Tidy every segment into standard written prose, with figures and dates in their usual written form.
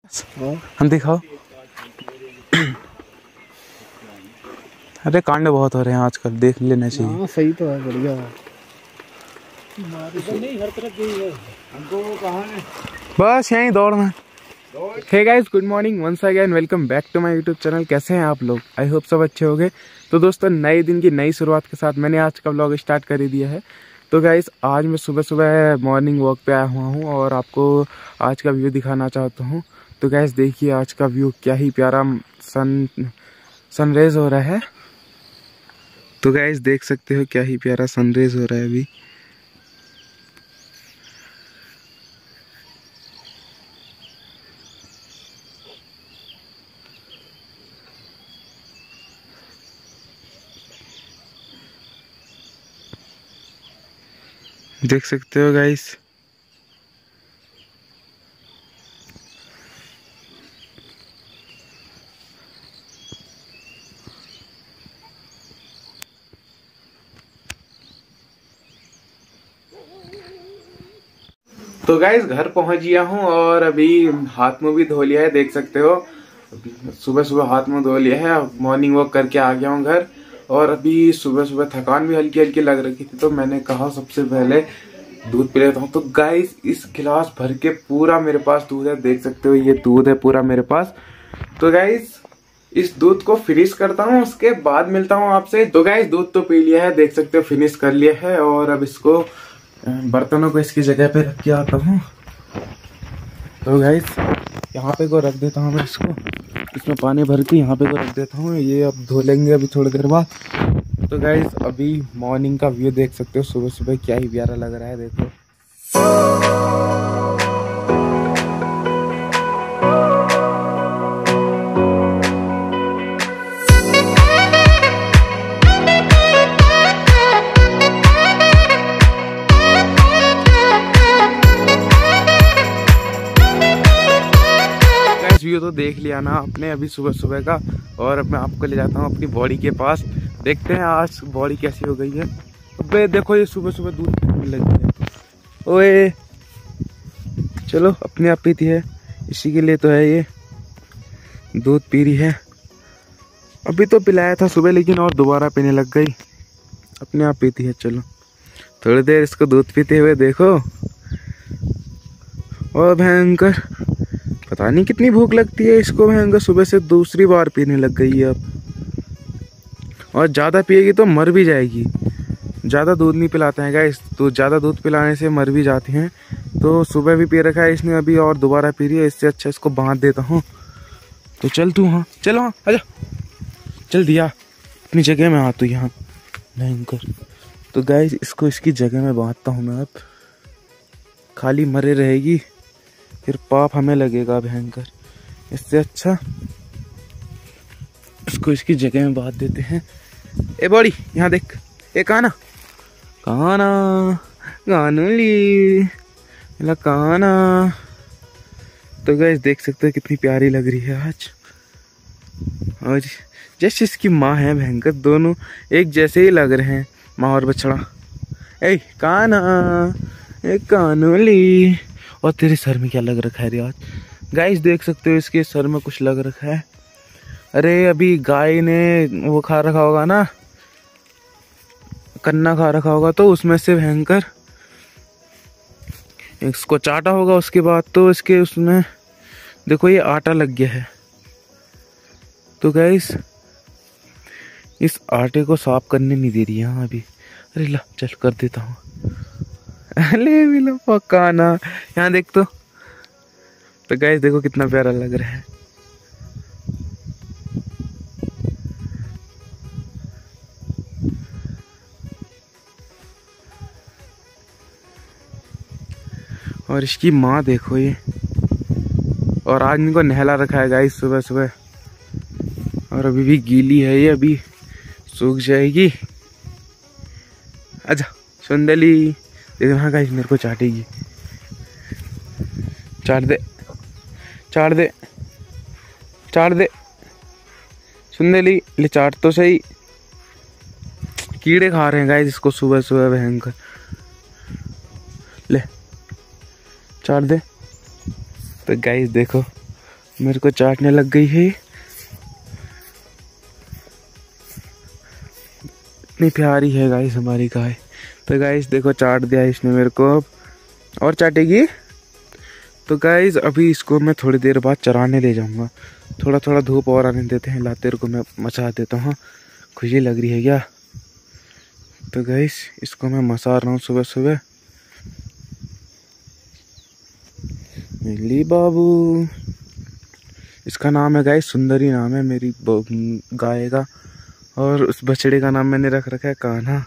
हम दिखाओ। अरे कांड बहुत हो रहे हैं आजकल, देख लेना चाहिए। हाँ सही तो है, बढ़िया है। बस यहीं दौड़ना। Hey guys, good morning once again, welcome back to my YouTube channel. कैसे हैं आप लोग? आई होप सब अच्छे होंगे। तो दोस्तों, नए दिन की नई शुरुआत के साथ मैंने आज का व्लॉग स्टार्ट कर ही दिया है। तो गाइस, आज मैं सुबह सुबह मॉर्निंग वॉक पे आया हुआ हूँ और आपको आज का व्यू दिखाना चाहता हूँ। तो गाइस देखिए आज का व्यू, क्या ही प्यारा सनराइज हो रहा है। तो गाइस देख सकते हो क्या ही प्यारा सनराइज हो रहा है अभी। देख सकते हो गाइस। तो गाइस घर पहुंच गया हूं और अभी हाथ मुंह भी धो लिया है, देख सकते हो। सुबह सुबह हाथ मुंह धो लिया है, मॉर्निंग वॉक करके आ गया हूं घर। और अभी सुबह सुबह थकान भी हल्की हल्की लग रही थी, तो मैंने कहा सबसे पहले दूध पी लेता हूँ। तो गाइस इस गिलास भर के पूरा मेरे पास दूध है, देख सकते हो ये दूध है पूरा मेरे पास। तो गाइस इस दूध को फिनिश करता हूँ, उसके बाद मिलता हूँ आपसे। तो गाइस दूध तो पी लिया है, देख सकते हो फिनिश कर लिया है। और अब इसको बर्तनों को इसकी जगह पे रख के आता हूँ। तो गाइस यहाँ पे को रख देता हूँ मैं इसको, इसमें पानी भर के यहाँ पे को रख देता हूँ। ये अब धो लेंगे अभी थोड़ी देर बाद। तो गाइस अभी मॉर्निंग का व्यू देख सकते हो, सुबह सुबह क्या ही प्यारा लग रहा है, देखो। व्यू तो देख लिया ना आपने अभी सुबह सुबह का। और अब मैं आपको ले जाता हूँ अपनी बॉडी के पास, देखते हैं आज बॉडी कैसी हो गई है। अबे देखो ये सुबह सुबह दूध पीने लगी है। ओए चलो, अपने आप पीती है, इसी के लिए तो है ये, दूध पी रही है। अभी तो पिलाया था सुबह, लेकिन और दोबारा पीने लग गई, अपने आप पीती है। चलो थोड़ी देर इसको दूध पीते हुए देखो। और भयंकर, पता नहीं कितनी भूख लगती है इसको, भयंकर सुबह से दूसरी बार पीने लग गई है अब। और ज़्यादा पिएगी तो मर भी जाएगी। ज़्यादा दूध नहीं पिलाते हैं गाइस, तो ज़्यादा दूध पिलाने से मर भी जाती हैं। तो सुबह भी पी रखा है इसने, अभी और दोबारा पी रही है। इससे अच्छा इसको बांध देता हूँ। तो चल तू, हाँ चलो, हाँ आजा, चल दिया अपनी जगह में, आ तू यहाँ भयंकर। तो गाइस इसको इसकी जगह में बांधता हूँ मैं। अब खाली मरे रहेगी फिर पाप हमें लगेगा भयंकर। इससे अच्छा इसको इसकी जगह में बांध देते हैं। ए बॉडी यहाँ देख, ए काना काना कानूली काना। तो गाइस देख सकते हो कितनी प्यारी लग रही है आज। और जैसे इसकी माँ है भयंकर, दोनों एक जैसे ही लग रहे हैं, माँ और बछड़ा। ए काना, ए कानूली। और तेरे सर में क्या लग रखा है रे आज? गाइस देख सकते हो इसके सर में कुछ लग रखा है। अरे अभी गाय ने वो खा रखा होगा ना, कन्ना खा रखा होगा, तो उसमें से भयंकर इसको चाटा होगा। उसके बाद तो इसके उसमें देखो ये आटा लग गया है। तो गाइस इस आटे को साफ करने नहीं दे रही है अभी। अरे ला चल कर देता हूँ। अरे मिलो पकाना, यहाँ देख तो गाइस देखो कितना प्यारा लग रहा है। और इसकी माँ देखो ये। और आज इनको नहला रखा है गाइस सुबह सुबह। और अभी भी गीली है ये, अभी सूख जाएगी। आजा सुंदली, देखो हाँ गाइस मेरे को चाटेगी। चाट दे चाट दे चाट दे सुंदली, ले चाट तो सही। कीड़े खा रहे हैं गाइस इसको सुबह सुबह भयंकर। ले चाट दे। तो गाइस देखो मेरे को चाटने लग गई है। इतनी प्यारी है गाइस हमारी गाय। तो गाइस देखो चाट दिया इसने मेरे को, अब और चाटेगी। तो गाइस अभी इसको मैं थोड़ी देर बाद चराने ले जाऊंगा। थोड़ा थोड़ा धूप और आने देते हैं, लाते को मैं मचा देता हूँ। खुशी लग रही है क्या? तो गाइस इसको मैं मसा रहा हूँ सुबह सुबह। मिली बाबू, इसका नाम है गाइस, सुंदरी नाम है मेरी गाय का। और उस बछड़े का नाम मैंने रख रखा है कान्हा।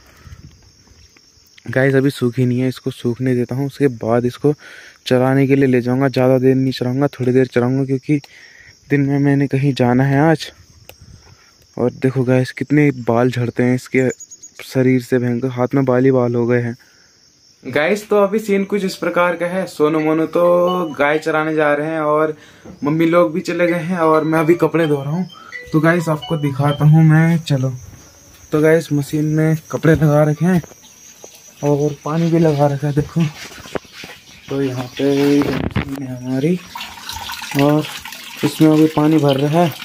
गाइस अभी सूखी नहीं है, इसको सूखने देता हूँ, उसके बाद इसको चराने के लिए ले जाऊंगा। ज़्यादा देर नहीं चराऊंगा, थोड़ी देर चराऊंगा क्योंकि दिन में मैंने कहीं जाना है आज। और देखो गाइस कितने बाल झड़ते हैं इसके शरीर से, भयंकर हाथ में बाल ही बाल हो गए हैं। गाइस तो अभी सीन कुछ इस प्रकार का है। सोनू मोनू तो गाय चराने जा रहे हैं और मम्मी लोग भी चले गए हैं और मैं अभी कपड़े धो रहा हूँ। तो गाइस आपको दिखाता हूँ मैं, चलो। तो गाइस मशीन में कपड़े लगा रखे हैं और पानी भी लगा रखा है, देखो। तो यहाँ पे मशीन है हमारी और इसमें अभी पानी भर रहा है।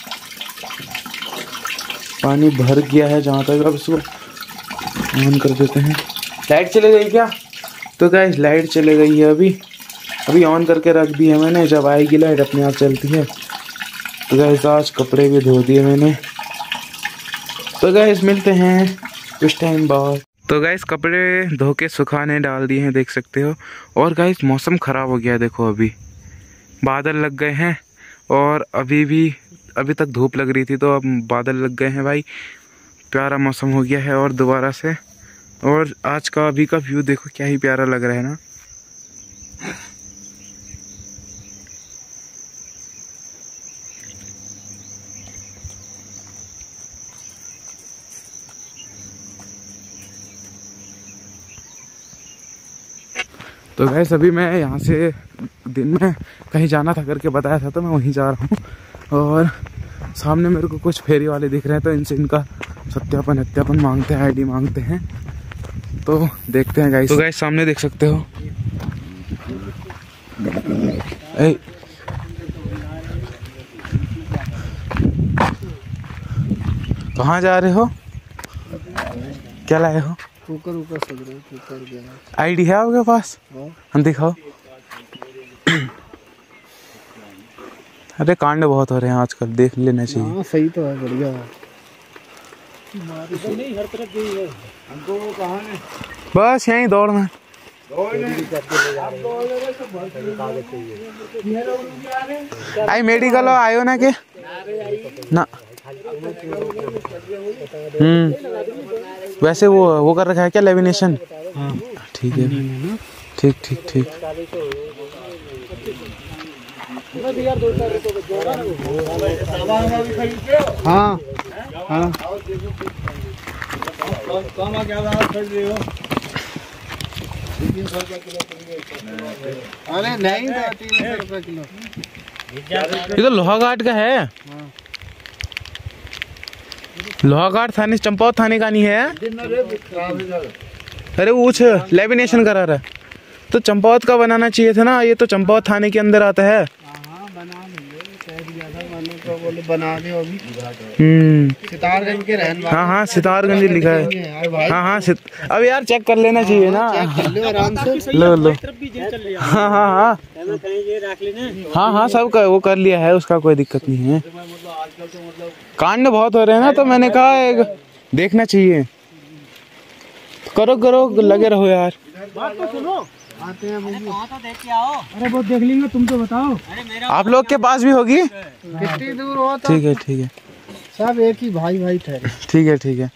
पानी भर गया है जहाँ तक, अब इसको ऑन कर देते हैं। लाइट चले गई क्या? तो गाइस लाइट चले गई है, अभी ऑन करके रख दी है मैंने। जब आएगी लाइट अपने आप चलती है। तो गाइस आज कपड़े भी धो दिए मैंने। तो गाइस मिलते हैं कुछ टाइम बाद। तो गाइस कपड़े धो के सुखाने डाल दिए हैं, देख सकते हो। और गाइस मौसम ख़राब हो गया, देखो अभी बादल लग गए हैं और अभी तक धूप लग रही थी, तो अब बादल लग गए हैं भाई। प्यारा मौसम हो गया है और दोबारा से। और आज का अभी का व्यू देखो, क्या ही प्यारा लग रहा है ना। तो गैस अभी मैं यहाँ से दिन में कहीं जाना था करके बताया था, तो मैं वहीं जा रहा हूँ। और सामने मेरे को कुछ फेरी वाले दिख रहे हैं, तो इनसे इनका सत्यापन मांगते हैं, आईडी मांगते हैं। तो देखते हैं गाइस। तो गाइस सामने देख सकते हो। कहाँ जा रहे हो? क्या लाए हो? कुकर आईडी है आपके पास? हम दिखाओ। अरे कांड बहुत हो रहे हैं आजकल, देख लेना चाहिए। सही तो है, बढ़िया है। हर तरफ यही है। हमको कहाँ है? बस यहीं दौड़ना। आई मेडिकल आयो ना के ना। वैसे वो कर रखा है क्या, लेमिनेशन? ठीक है, ठीक ठीक ठीक। हाँ हाँ अरे नहीं, 300 रुपये किलो। ये तो लोहाघाट का है। लोहाघाट थाने, चंपावत थाने का नहीं है। अरे वो लेमिनेशन करा रहा है, तो चंपावत का बनाना चाहिए था ना। ये तो चंपावत थाने के अंदर आता है। बना दे अभी। सितारगंज के रहने वाले। हाँ हाँ सितारगंज लिखा है। हाँ हाँ अब यार चेक कर लेना चाहिए ना। आराम से लो हाँ हाँ हाँ हाँ हाँ सब वो कर लिया है, उसका कोई दिक्कत नहीं है। कांड बहुत हो रहे हैं ना, तो मैंने कहा एक देखना चाहिए। करो लगे रहो यार। बात तो सुनो, आते हैं तो देख के आओ। अरे बहुत देख लेंगे, तुम तो बताओ। अरे मेरा आप लोग के पास भी होगी? कितनी दूर हो? ठीक है ठीक है, सब एक ही भाई ठहरे। ठीक है ठीक है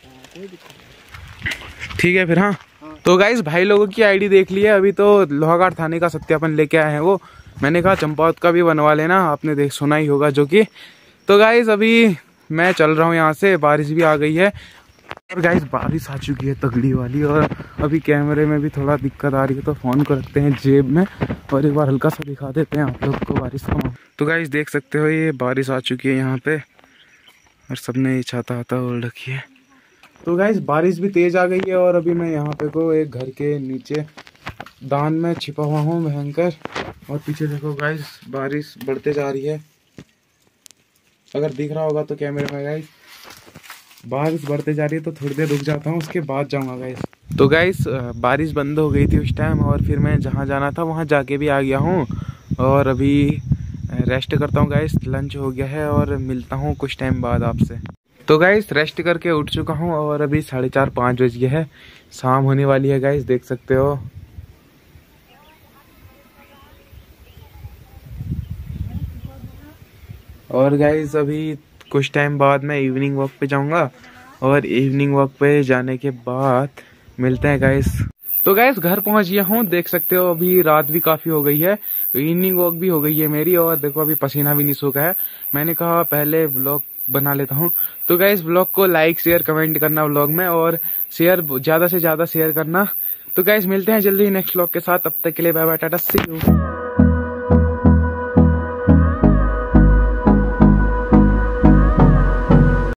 ठीक है फिर। हाँ तो गाइस भाई लोगों की आईडी देख ली है। अभी तो लोहाघाट थाने का सत्यापन लेके आए हैं वो। मैंने कहा चंपावत का भी बनवा लेना, आपने देख सुना ही होगा जो कि। तो गाइस अभी मैं चल रहा हूँ यहाँ से, बारिश भी आ गई है। और गाइस बारिश आ चुकी है तगड़ी वाली, और अभी कैमरे में भी थोड़ा दिक्कत आ रही है, तो फ़ोन को रखते हैं जेब में और एक बार हल्का सा दिखा देते हैं आप लोग को बारिश का। तो गाइस देख सकते हो ये बारिश आ चुकी है यहाँ पे, और सबने ये छाता ओढ़ रखी है। तो गाइस बारिश भी तेज़ आ गई है, और अभी मैं यहाँ पे को एक घर के नीचे दान में छिपा हुआ हूँ भयंकर। और पीछे देखो गाइस बारिश बढ़ते जा रही है, अगर दिख रहा होगा तो कैमरे में गाइस बारिश बढ़ते जा रही है। तो थोड़ी देर रुक जाता हूँ, उसके बाद जाऊँगा गाइस। तो गाइस बारिश बंद हो गई थी उस टाइम, और फिर मैं जहाँ जाना था वहाँ जाके भी आ गया हूँ। और अभी रेस्ट करता हूँ गाइस, लंच हो गया है और मिलता हूँ कुछ टाइम बाद आपसे। तो गाइस रेस्ट करके उठ चुका हूँ और अभी 4:30-5 बज गया है, शाम होने वाली है गाइस, देख सकते हो। और गाइस अभी कुछ टाइम बाद मैं इवनिंग वॉक पे जाऊंगा, और इवनिंग वॉक पे जाने के बाद मिलते हैं गाइस। तो गाइस घर पहुंच गया हूँ, देख सकते हो अभी रात भी काफी हो गई है, इवनिंग वॉक भी हो गई है मेरी, और देखो अभी पसीना भी नहीं सूखा है। मैंने कहा पहले व्लॉग बना लेता हूँ। तो गाइस व्लॉग को लाइक शेयर कमेंट करना व्लॉग में, और शेयर ज्यादा से ज्यादा शेयर करना। तो गाइस मिलते हैं जल्दी नेक्स्ट व्लॉग के साथ, तब तक के लिए bye bye tata see you.